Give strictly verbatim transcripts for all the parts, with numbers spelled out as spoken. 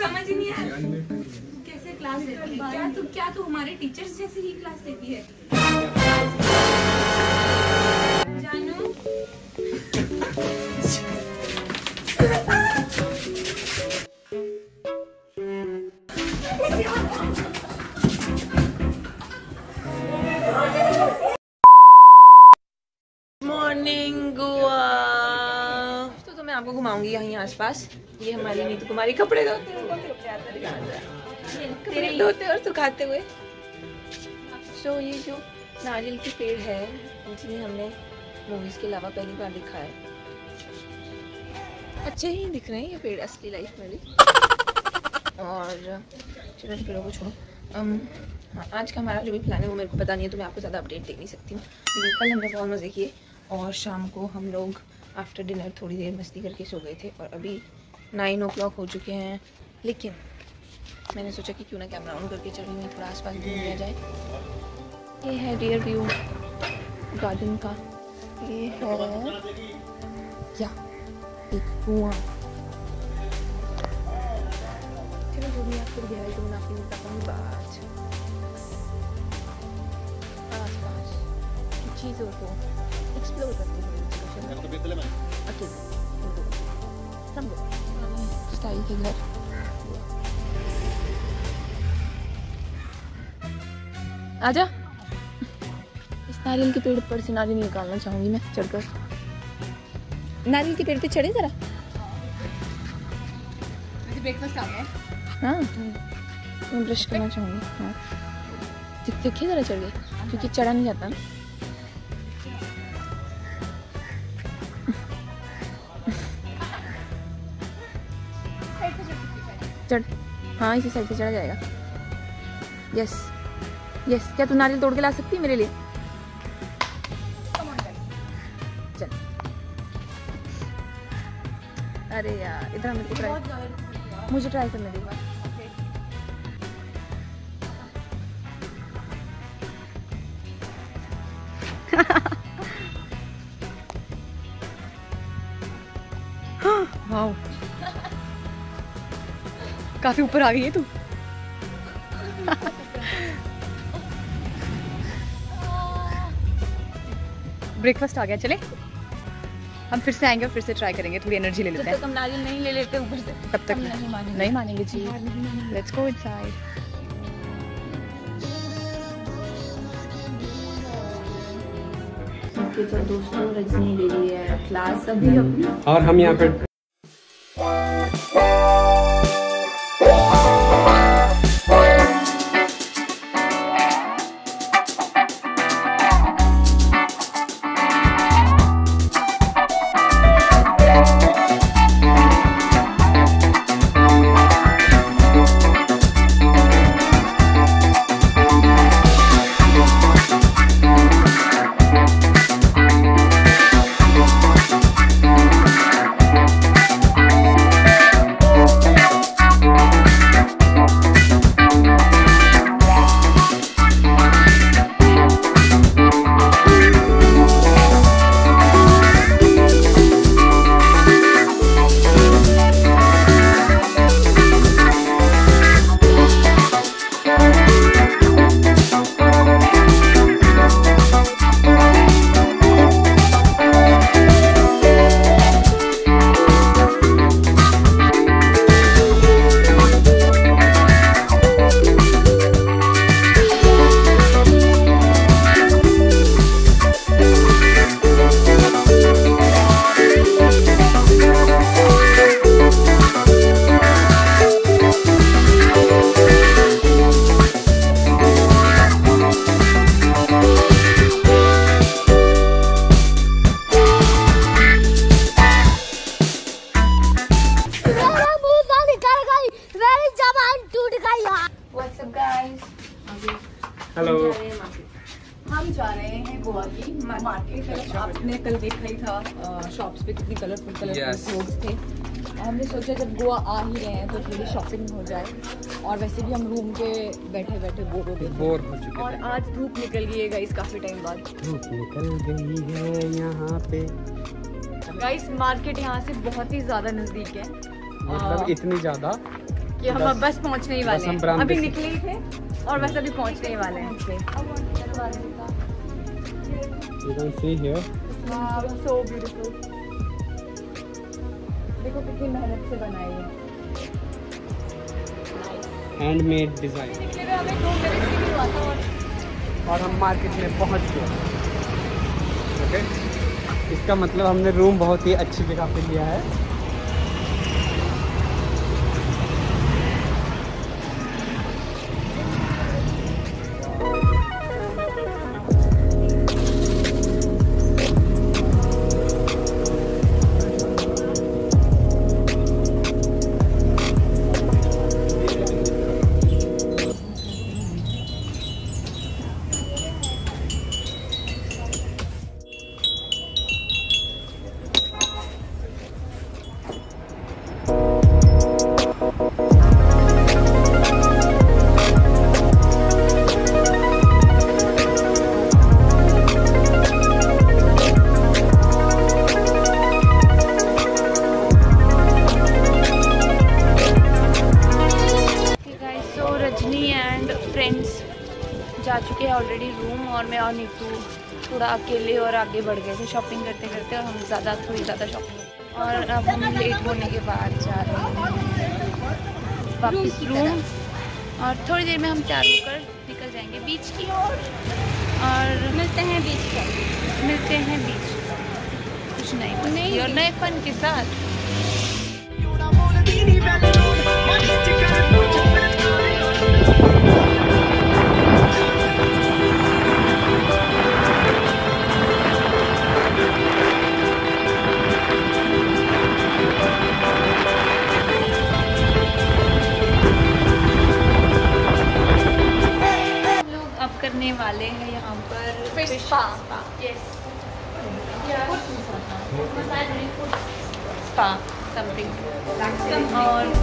समझ ही नहीं आया कैसे क्लास लेती है। क्या तू क्या तू हमारे टीचर्स जैसे ही क्लास लेती है जानू। मॉर्निंग गोवा। तो, तो मैं आपको घुमाऊंगी यहीं आसपास। ये हमारी नीतू कुमारी कपड़े धोते तेरे धोते और सुखाते हुए। सो ये जो नारियल की पेड़ है जिन्हें हमने मूवीज के अलावा पहली बार दिखा है। अच्छे ही दिख रहे हैं ये पेड़ असली लाइफ में भी। और चलो पेड़ों को छोड़ो। um, हाँ, आज का हमारा जो भी प्लान है वो मेरे को पता नहीं है, तो मैं आपको ज़्यादा अपडेट दे नहीं सकती हूँ। लेकिन कल हमने बहुत मज़े किए और शाम को हम लोग आफ्टर डिनर थोड़ी देर मस्ती करके सो गए थे। और अभी नाइन ओ क्लॉक हो चुके हैं। लेकिन मैंने सोचा कि क्यों ना कैमरा ऑन करके चली हुई थोड़ा आसपास घूम लिया जाए। ये है रियर व्यू गार्डन का। ये है क्या एक कुआं। चलो जो भी आपको गहराई तो मैं आपको बताऊँ बात आसपास की चीज़ों को एक्सप्लोर करते हुए स्टाइल के घर। आजा। इस नारियल के पेड़ पर से नारियल निकालना चाहूंगी मैं चढ़कर। नारियल के पेड़ पे चढ़े जरा। ब्रेकफास्ट आ गया। हाँ मैं ब्रश करना चाहूँगी। हाँ देखिए ज़रा चढ़ गए क्योंकि चढ़ा नहीं जाता ना। चढ़। हाँ इसी साइड से चढ़ा जाएगा। Yes yes. क्या तू नारियल तोड़ के ला सकती है मेरे लिए? चल। अरे यार इधर मेरे को ट्राई मुझे ट्राई करने दे एक बार। वाओ काफी ऊपर आ गई है तू। ब्रेकफास्ट आ गया। चले हम फिर से आएंगे और फिर से ट्राई करेंगे। थोड़ी एनर्जी ले लेते हैं। तब तक हम नारियल नहीं ले लेते ऊपर से तब तक नहीं मानेंगे। नहीं मानेंगे जी। Let's go inside. ओके तो दोस्तों रजनी ले रही है क्लास अभी अपनी और हम यहाँ पे हेलो। हम जा रहे हैं गोवा की मार्केट। आपने कल देखा ही था शॉप्स पे कितनी कलरफुल कलरफुल लोग थे। हमने सोचा जब गोवा आ ही रहे हैं तो थोड़ी शॉपिंग हो जाए। और वैसे भी हम रूम के बैठे बैठे बोर हो गए बोर हो चुके और आज धूप निकल गई है गाइस काफी टाइम बाद। धूप निकल गई है यहाँ पे गाइस। मार्केट यहाँ से बहुत ही ज्यादा नजदीक है। मतलब इतनी ज्यादा कि हम अब बस पहुंचने ही वाले हैं। अभी से... निकले ही थे और बस अभी पहुंचने ही वाले हैं। You can see here. Wow, so beautiful. देखो कितनी मेहनत से बनाई है। Handmade design. निकले हुए हमें दो मिनट भी हुआ था और और हम मार्केट में पहुंच गए। ओके, इसका मतलब हमने रूम बहुत ही अच्छी जगह पे लिया है। जा चुके हैं ऑलरेडी रूम, और मैं और नीतू थोड़ा अकेले और आगे बढ़ गए थे शॉपिंग करते करते, और हम ज़्यादा थोड़ी ज़्यादा शॉपिंग, और अब हम लेट होने के बाद जा रहे हैं वापस रूम, और थोड़ी देर में हम तैयार होकर निकल जाएंगे बीच की ओर, और मिलते हैं बीच पर मिलते हैं बीच कुछ नई नहीं और नए फन के साथ। करने वाले हैं यहाँ पर fish spa. Yes, spa something, और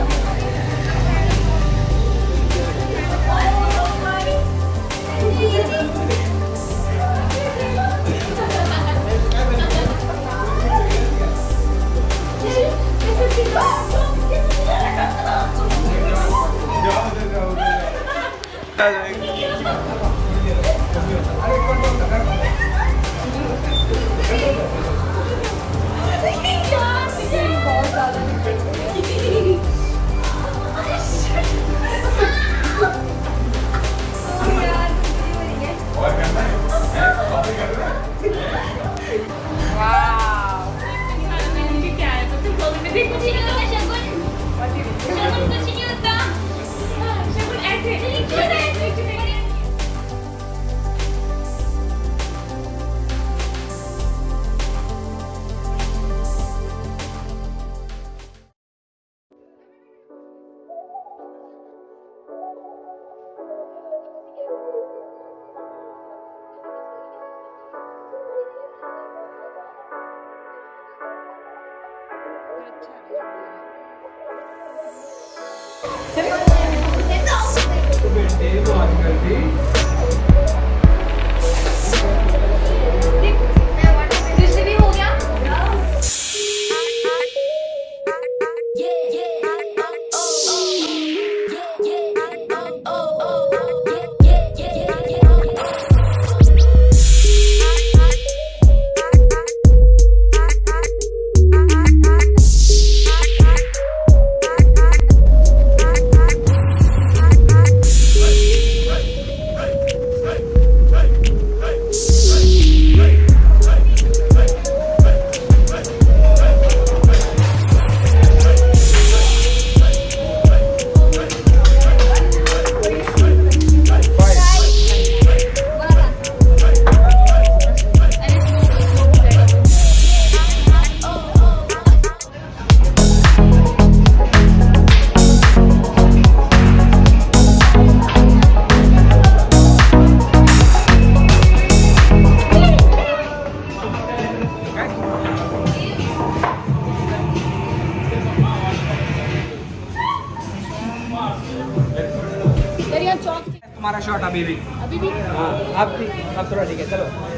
तुम्हारा शॉट अभी भी अभी भी हाँ, अब भी अब थोड़ा ठीक है,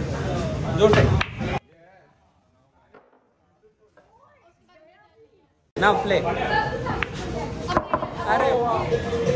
चलो जोर से नाउ प्ले। अरे